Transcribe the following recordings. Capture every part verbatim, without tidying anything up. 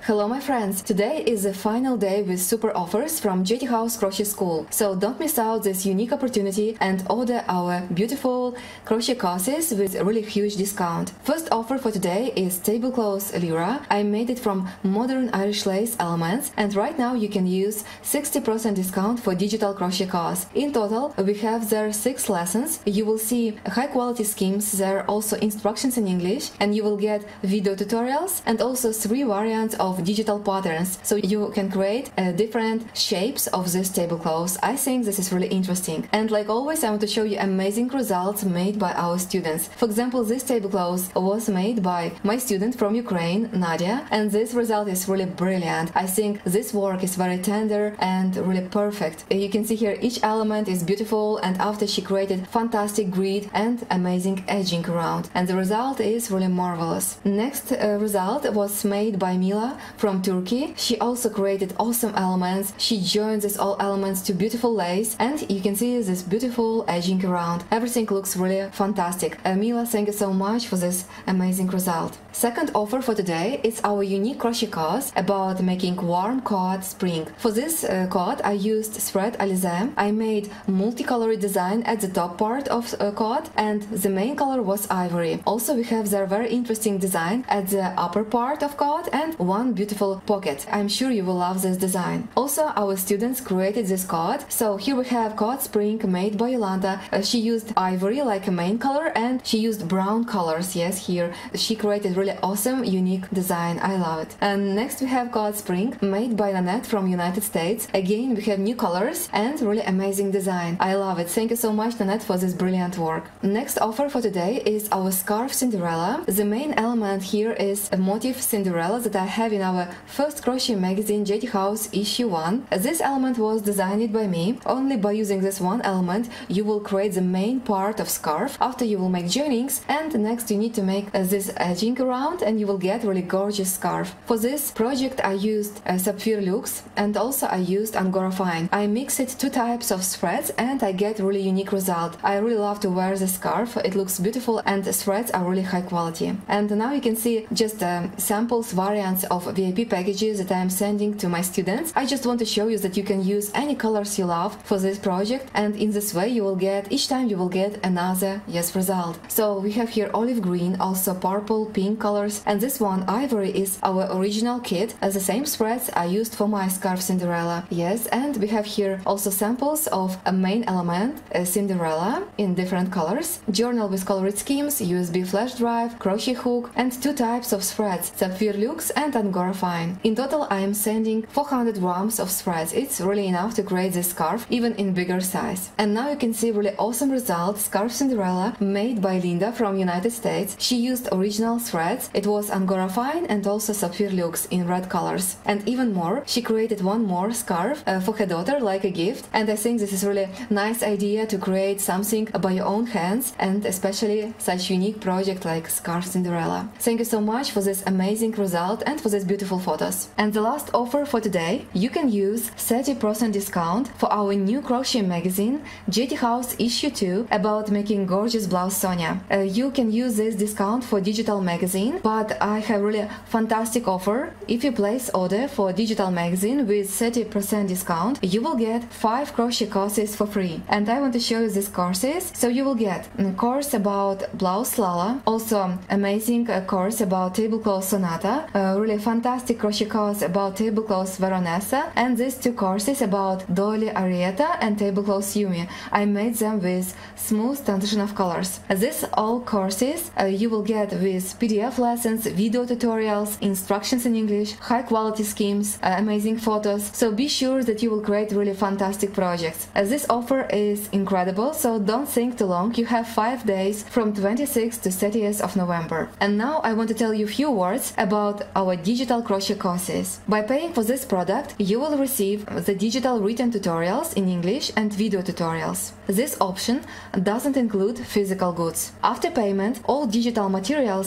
Hello my friends, today is the final day with super offers from J T House Crochet School, so don't miss out this unique opportunity and order our beautiful crochet courses with a really huge discount. First offer for today is tablecloth Lyra. I made it from modern Irish lace elements and right now you can use sixty percent discount for digital crochet course. In total we have there six lessons. You will see high quality schemes, there are also instructions in English and you will get video tutorials and also three variants of digital patterns, so you can create uh, different shapes of this tablecloth. I think this is really interesting, and like always I want to show you amazing results made by our students. For example, this tablecloth was made by my student from Ukraine, Nadia, and this result is really brilliant. I think this work is very tender and really perfect. You can see here each element is beautiful, and after she created fantastic grid and amazing edging around, and the result is really marvelous. Next uh, result was made by Mila from Turkey. She also created awesome elements. She joined these all elements to beautiful lace and you can see this beautiful edging around. Everything looks really fantastic. Uh, Mila, thank you so much for this amazing result. Second offer for today is our unique crochet course about making warm cord spring. For this uh, cord I used thread alize. I made multicolored design at the top part of uh, cord and the main color was ivory. Also we have their very interesting design at the upper part of cord and one beautiful pocket. I'm sure you will love this design. Also our students created this cord. So here we have cord spring made by Yolanda. Uh, she used ivory like a main color and she used brown colors. Yes, here she created really awesome unique design. I love it. And next we have cord spring made by Nanette from United States. Again we have new colors and really amazing design. I love it. Thank you so much Nanette for this brilliant work. Next offer for today is our scarf Cinderella. The main element here is a motif Cinderella that I have in our first crochet magazine J T House issue one. This element was designed by me. Only by using this one element you will create the main part of scarf. After you will make joinings and next you need to make uh, this edging around and you will get really gorgeous scarf. For this project I used uh, Sapphire Luxe and also I used Angora Fine. I mixed two types of threads and I get really unique result. I really love to wear the scarf. It looks beautiful and the threads are really high quality. And now you can see just um, samples variants of V I P packages that I am sending to my students. I just want to show you that you can use any colors you love for this project and in this way you will get, each time you will get another yes result. So we have here olive green, also purple, pink colors, and this one ivory is our original kit as the same threads I used for my scarf Cinderella. Yes, and we have here also samples of a main element, a Cinderella in different colors, journal with colored schemes, U S B flash drive, crochet hook and two types of threads, Sapphire Luxe and Angora Fine. In total I am sending four hundred grams of threads. It's really enough to create this scarf even in bigger size. And now you can see really awesome result, scarf Cinderella made by Linda from United States. She used original threads. It was Angora Fine and also Sapphire Luxe in red colors. And even more, she created one more scarf uh, for her daughter like a gift, and I think this is really nice idea to create something by your own hands and especially such unique project like scarf Cinderella. Thank you so much for this amazing result and for these beautiful photos. And the last offer for today, you can use thirty percent discount for our new crochet magazine J T House issue two about making gorgeous blouse Sonia. Uh, you can use this discount for digital magazine, but I have really fantastic offer. If you place order for digital magazine with thirty percent discount, you will get five crochet courses for free. And I want to show you these courses. So you will get a course about blouse Lala, also amazing uh, course about tablecloth Sonata, a really fantastic crochet course about tablecloth Veronessa, and these two courses about Dolly Arietta and tablecloth Yumi. I made them with smooth transition of colors. These all courses uh, you will get with P D F lessons, video tutorials, instructions in English, high quality schemes, uh, amazing photos. So be sure that you will create really fantastic projects. Uh, this offer is incredible, so don't think too long. You have five days from twenty-sixth to thirtieth of November. And now I want to tell you a few words about our digital crochet courses. By paying for this product, you will receive the digital written tutorials in English and video tutorials. This option doesn't include physical goods. After payment, all digital materials will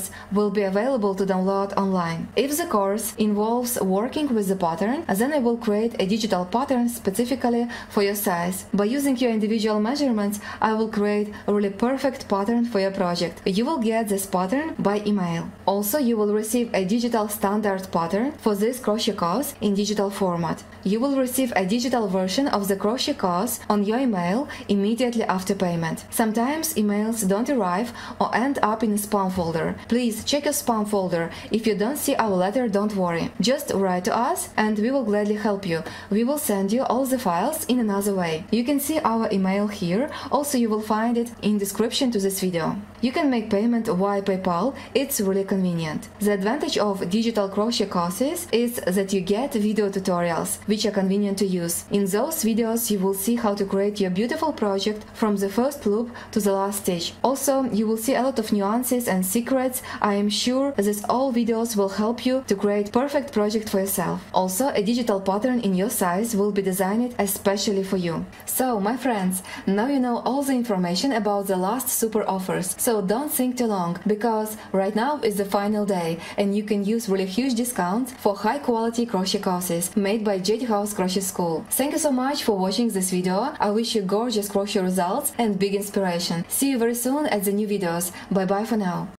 will be available to download online. If the course involves working with the pattern, then I will create a digital pattern specifically for your size. By using your individual measurements, I will create a really perfect pattern for your project. You will get this pattern by email. Also, you will receive a digital standard pattern for this crochet course in digital format. You will receive a digital version of the crochet course on your email immediately after payment. Sometimes emails don't arrive or end up in a spam folder. Please check your spam folder. If you don't see our letter, don't worry. Just write to us and we will gladly help you. We will send you all the files in another way. You can see our email here. Also, you will find it in description to this video. You can make payment via PayPal. It's really convenient. The advantage of digital crochet courses is that you get video tutorials, which are convenient to use. In those videos, you will see how to create your beautiful project from the first loop to the last stitch. Also, you will see a lot of nuances and secrets. I am sure that all videos will help you to create perfect project for yourself. Also, a digital pattern in your size will be designed especially for you. So, my friends, now you know all the information about the last super offers. So don't think too long, because right now is the final day and you can use really huge discounts for high quality crochet courses made by J D House Crochet School. Thank you so much for watching this video. I wish you gorgeous crochet results and big inspiration. See you very soon at the new videos. Bye bye for now.